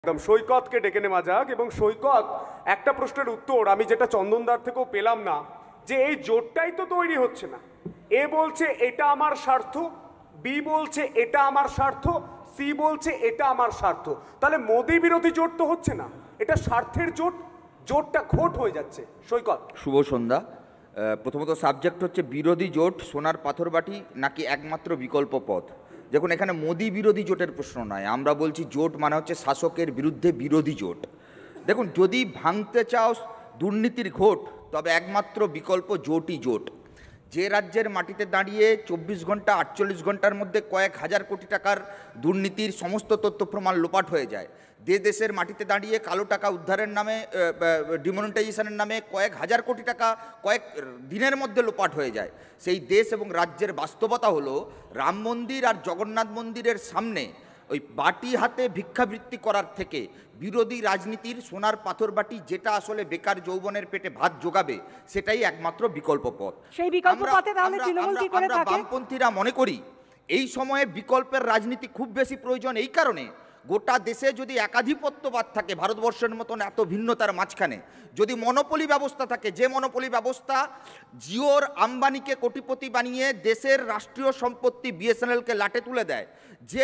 একদম সৈকতকে ডেকে নেওয়া যাক। এবং সৈকত, একটা প্রশ্নের উত্তর আমি যেটা চন্দনদার থেকেও পেলাম না, যে এই জোটটাই তো তৈরি হচ্ছে না। এ বলছে এটা আমার স্বার্থ, বি বলছে এটা আমার স্বার্থ, সি বলছে এটা আমার স্বার্থ। তাহলে মোদি বিরোধী জোট তো হচ্ছে না, এটা স্বার্থের জোট। জোটটা ঘোট হয়ে যাচ্ছে। সৈকত, শুভ সন্ধ্যা। প্রথমত সাবজেক্ট হচ্ছে বিরোধী জোট সোনার পাথরবাটি নাকি একমাত্র বিকল্প পথ। দেখুন, এখানে মোদি বিরোধী জোটের প্রশ্ন নয়, আমরা বলছি জোট মানে হচ্ছে শাসকের বিরুদ্ধে বিরোধী জোট। দেখুন, যদি ভাঙতে চাও দুর্নীতির ঘোট, তবে একমাত্র বিকল্প জোটই জোট। যে রাজ্যের মাটিতে দাঁড়িয়ে 24 ঘন্টা 48 ঘন্টার মধ্যে কয়েক হাজার কোটি টাকার দুর্নীতির সমস্ত তথ্য প্রমাণ লোপাট হয়ে যায়, যে দেশের মাটিতে দাঁড়িয়ে কালো টাকা উদ্ধারের নামে, ডিমনিটাইজেশনের নামে কয়েক হাজার কোটি টাকা কয়েক দিনের মধ্যে লোপাট হয়ে যায়, সেই দেশ এবং রাজ্যের বাস্তবতা হলো রাম মন্দির আর জগন্নাথ মন্দিরের সামনে ওই বাটি হাতে ভিক্ষাবৃত্তি করার থেকে বিরোধী রাজনীতির সোনার পাথর বাটি, যেটা আসলে বেকার যৌবনের পেটে ভাত যোগাবে, সেটাই একমাত্র বিকল্প পথ। সেই বিকল্প পথে তাহলে তৃণমূল কি করে থাকে? বামপন্থীরা মনে করি এই সময়ে বিকল্পের রাজনীতি খুব বেশি প্রয়োজন। এই কারণে গোটা দেশে যদি একাধিপত্যবাদ থাকে, ভারতবর্ষের মতন এত ভিন্নতার মাঝখানে যদি মনোপলি ব্যবস্থা থাকে, যে মনোপলি ব্যবস্থা জিওর আম্বানিকে কোটিপতি বানিয়ে দেশের রাষ্ট্রীয় সম্পত্তি বিএসএনএলকে লাটে তুলে দেয়, যে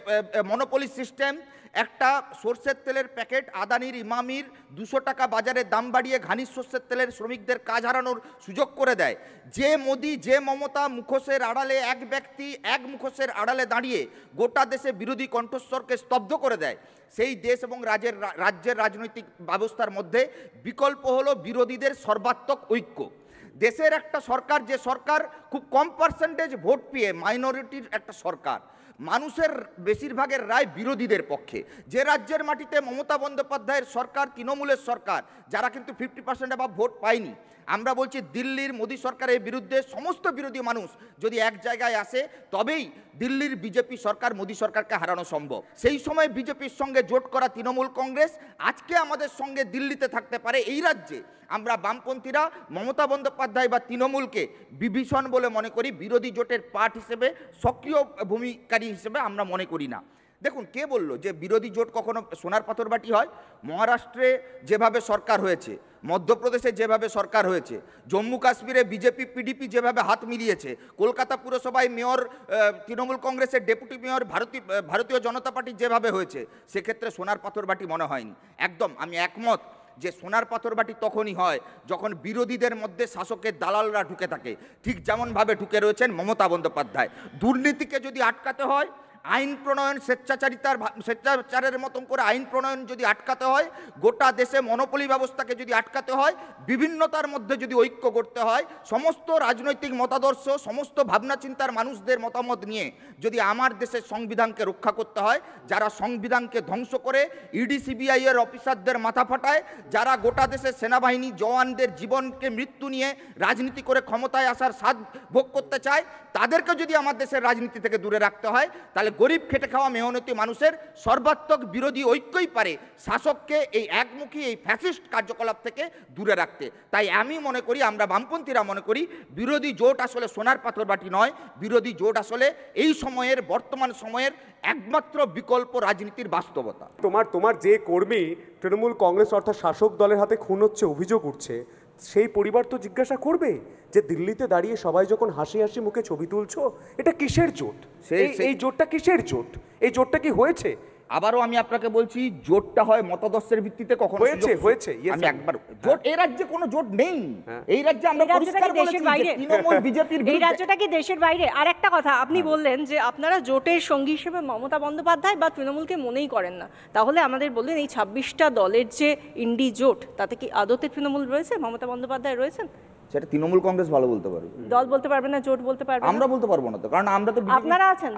মনোপলি সিস্টেম একটা সর্ষের তেলের প্যাকেট আদানির ইমামির 200 টাকা বাজারে দাম বাড়িয়ে ঘানির সর্ষের তেলের শ্রমিকদের কাজ হারানোর সুযোগ করে দেয়, যে মোদি যে মমতা মুখোশের আড়ালে এক ব্যক্তি এক মুখোশের আড়ালে দাঁড়িয়ে গোটা দেশে বিরোধী কণ্ঠস্বরকে স্তব্ধ করে দেয়, সেই দেশ এবং রাজ্যের রাজনৈতিক ব্যবস্থার মধ্যে বিকল্প হলো বিরোধীদের সর্বাত্মক ঐক্য। দেশের একটা সরকার, যে সরকার খুব কম পার্সেন্টেজ ভোট পেয়ে মাইনরিটির একটা সরকার, মানুষের বেশিরভাগের রায় বিরোধীদের পক্ষে, যে রাজ্যের মাটিতে মমতা বন্দ্যোপাধ্যায়ের সরকার, তৃণমূলের সরকার, যারা কিন্তু 50% অ্যাবাভ ভোট পায়নি, আমরা বলছি দিল্লির মোদী সরকারের বিরুদ্ধে সমস্ত বিরোধী মানুষ যদি এক জায়গায় আসে, তবেই দিল্লির বিজেপি সরকার মোদী সরকারকে হারানো সম্ভব। সেই সময় বিজেপির সঙ্গে জোট করা তৃণমূল কংগ্রেস আজকে আমাদের সঙ্গে দিল্লিতে থাকতে পারে। এই রাজ্যে আমরা বামপন্থীরা মমতা বন্দ্যোপাধ্যায় বা তৃণমূলকে বিভীষণ বলে মনে করি, বিরোধী জোটের পার্ট হিসেবে, সক্রিয় ভূমিকারী হিসেবে আমরা মনে করি না। দেখুন, কে বলল যে বিরোধী জোট কখনো সোনার পাথরবাটি হয়? মহারাষ্ট্রে যেভাবে সরকার হয়েছে, মধ্যপ্রদেশে যেভাবে সরকার হয়েছে, জম্মু কাশ্মীরে বিজেপি পিডিপি যেভাবে হাত মিলিয়েছে, কলকাতা পুরসভায় মেয়র তৃণমূল কংগ্রেসের ডেপুটি মেয়র ভারতীয় জনতা পার্টি যেভাবে হয়েছে, সেক্ষেত্রে সোনার পাথরবাটি মনে হয়নি। একদম আমি একমত যে সোনার পাথরবাটি তখনই হয় যখন বিরোধীদের মধ্যে শাসকের দালালরা ঢুকে থাকে, ঠিক যেমনভাবে ঢুকে রয়েছেন মমতা বন্দ্যোপাধ্যায়। দুর্নীতিকে যদি আটকাতে হয়, আইন প্রণয়ন স্বেচ্ছাচারের মতন করে আইন প্রণয়ন যদি আটকাতে হয়, গোটা দেশে মনোপলি ব্যবস্থাকে যদি আটকাতে হয়, বিভিন্নতার মধ্যে যদি ঐক্য করতে হয়, সমস্ত রাজনৈতিক মতাদর্শ, সমস্ত ভাবনা চিন্তার মানুষদের মতামত নিয়ে যদি আমার দেশের সংবিধানকে রক্ষা করতে হয়, যারা সংবিধানকে ধ্বংস করে ইডি সিবিআই এর অফিসারদের মাথা ফাটায়, যারা গোটা দেশের সেনাবাহিনী জওয়ানদের জীবনকে মৃত্যু নিয়ে রাজনীতি করে ক্ষমতায় আসার স্বাদ ভোগ করতে চায়, তাদেরকে যদি আমার দেশের রাজনীতি থেকে দূরে রাখতে হয়, তাহলে গরিব খেটে খাওয়া মেহনতি মানুষের সর্বাত্মক বিরোধী ঐক্যই পারে শাসককে এই একমুখী এই ফ্যাসিস্ট কার্যকলাপ থেকে দূরে রাখতে। তাই আমি মনে করি, আমরা বামপন্থীরা মনে করি, বিরোধী জোট আসলে সোনার পাথরবাটি নয়, বিরোধী জোট আসলে এই সময়ের, বর্তমান সময়ের একমাত্র বিকল্প রাজনীতির বাস্তবতা। তোমার যে কর্মী তৃণমূল কংগ্রেস অর্থাৎ শাসক দলের হাতে খুন হচ্ছে, অভিযোগ উঠছে, সেই পরিবার তো জিজ্ঞাসা করবে যে দিল্লিতে দাঁড়িয়ে সবাই যখন হাসি হাসি মুখে ছবি তুলছো, এটা কিসের জোট? এই জোটটা কিসের জোট? এই জোটটা কি হয়েছে? আবারও আমি আপনাকে বলছি, জোটটা হয় মতাদর্শের ভিত্তিতে, কখনো হয়েছে আমি একবার জোট, এই রাজ্যে কোনো জোট নেই। এই রাজ্যে আমরা পরিষ্কার বলেছি তৃণমূল বিজেপির এই রাজ্যটা কি দেশের বাইরে? আর একটা কথা, আপনি বললেন যে আপনারা জোটের সঙ্গী হিসেবে মমতা বন্দ্যোপাধ্যায় বা তৃণমূলকে মনেই করেন না। তাহলে আমাদের বললেন এই 26টা দলের যে ইন্ডি জোট, তাতে কি আদতে তৃণমূল রয়েছে, মমতা বন্দ্যোপাধ্যায় রয়েছেন? সেটা তৃণমূল কংগ্রেস ভালো বলতে পারবে, দল বলতে পারবে না, জোট বলতে পারবে না। আমরা বলতে পারবো না তো, কারণ আমরা তো আপনারা আছেন,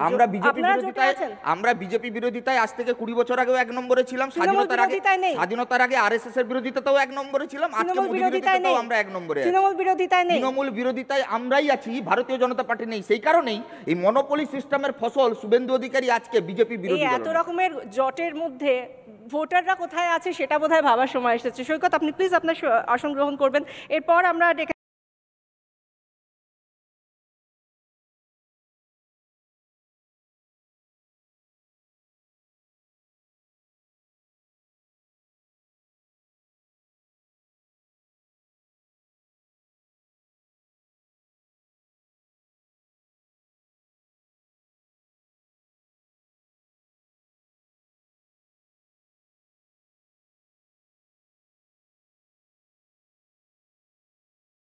আমরা বিজেপি বিরোধিতায় আজ থেকে 20 বছর আগেও এক নম্বরে ছিলাম, স্বাধীনতার আগে আরএসএস এর বিরোধিতাতেও এক নম্বরে ছিলাম, আজকে মোদি বিরোধিতাতেও আমরা এক নম্বরে আছি। তৃণমূল বিরোধিতায় আমরাই আছি, ভারতীয় জনতা পার্টি নেই। সেই কারণেই এই মনোপলি সিস্টেমের ফসল শুভেন্দু অধিকারী আজকে বিজেপি বিরোধী। এত রকমের জোটের মধ্যে ভোটাররা কোথায় আছে সেটা বোধহয় ভাবার সময় এসেছে। সৈকত, আপনি প্লিজ আপনার আসন গ্রহণ করবেন। এরপর আমরা